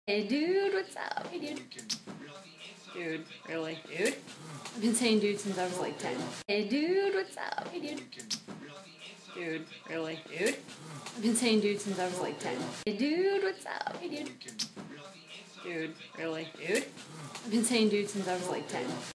Hey dude, what's up? Hey dude. Dude, really? Dude? I've been saying dude since I was like 10. Hey dude, what's up? Hey dude. Dude, really? Dude? I've been saying dude since I was like 10. Hey dude, what's up? Hey dude. Dude, really? Dude? I've been saying dude since I was like 10.